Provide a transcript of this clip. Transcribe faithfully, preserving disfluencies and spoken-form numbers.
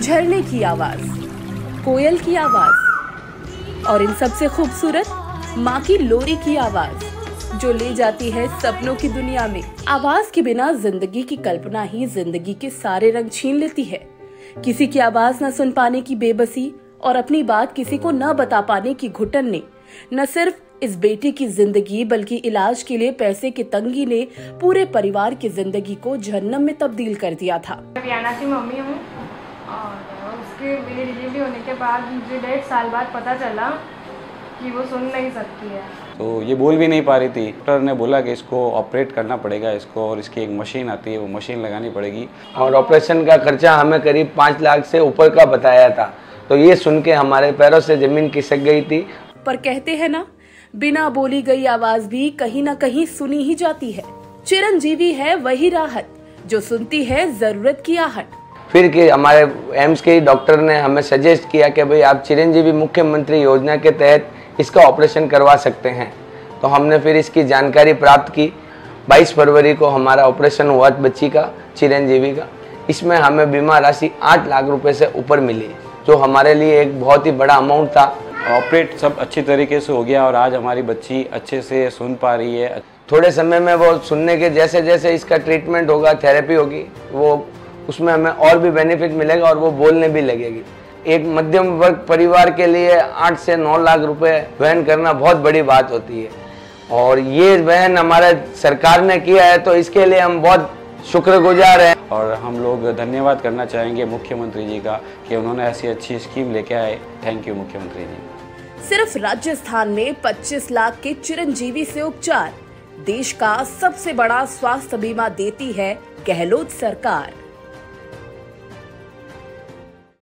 झरने की आवाज, कोयल की आवाज और इन सबसे खूबसूरत माँ की लोरी की आवाज जो ले जाती है सपनों की दुनिया में। आवाज के बिना जिंदगी की कल्पना ही जिंदगी के सारे रंग छीन लेती है। किसी की आवाज न सुन पाने की बेबसी और अपनी बात किसी को न बता पाने की घुटन ने न सिर्फ इस बेटी की जिंदगी बल्कि इलाज के लिए पैसे की तंगी ने पूरे परिवार की जिंदगी को जहन्नम में तब्दील कर दिया था। रियाना की मम्मी हूँ और उसके मेरी डिलीवरी होने के बाद मुझे डेढ़ साल बाद पता चला कि वो सुन नहीं सकती है। तो ये बोल भी नहीं पा रही थी। डॉक्टर ने बोला कि इसको ऑपरेट करना पड़ेगा इसको, और इसकी एक मशीन आती है वो मशीन लगानी पड़ेगी, और ऑपरेशन का खर्चा हमें करीब पाँच लाख से ऊपर का बताया था। तो ये सुन के हमारे पैरों से जमीन खिसक गई थी। पर कहते हैं ना, बिना बोली गई आवाज भी कहीं ना कहीं सुनी ही जाती है। चिरंजीवी है वही राहत जो सुनती है जरूरत की आहट। फिर कि हमारे एम्स के डॉक्टर ने हमें सजेस्ट किया कि भाई आप चिरंजीवी मुख्यमंत्री योजना के तहत इसका ऑपरेशन करवा सकते हैं। तो हमने फिर इसकी जानकारी प्राप्त की। बाईस फरवरी को हमारा ऑपरेशन हुआ बच्ची का, चिरंजीवी का। इसमें हमें बीमा राशि आठ लाख रुपए से ऊपर मिली, जो हमारे लिए एक बहुत ही बड़ा अमाउंट था। ऑपरेट सब अच्छी तरीके से हो गया और आज हमारी बच्ची अच्छे से सुन पा रही है। थोड़े समय में वो सुनने के जैसे जैसे इसका ट्रीटमेंट होगा, थेरेपी होगी, वो उसमें हमें और भी बेनिफिट मिलेगा और वो बोलने भी लगेगी। एक मध्यम वर्ग परिवार के लिए आठ से नौ लाख रुपए वहन करना बहुत बड़ी बात होती है, और ये वहन हमारे सरकार ने किया है, तो इसके लिए हम बहुत शुक्रगुजार हैं। और हम लोग धन्यवाद करना चाहेंगे मुख्यमंत्री जी का कि उन्होंने ऐसी अच्छी स्कीम लेके आए। थैंक यू मुख्यमंत्री जी। सिर्फ राजस्थान में पच्चीस लाख के चिरंजीवी से उपचार, देश का सबसे बड़ा स्वास्थ्य बीमा देती है गहलोत सरकार।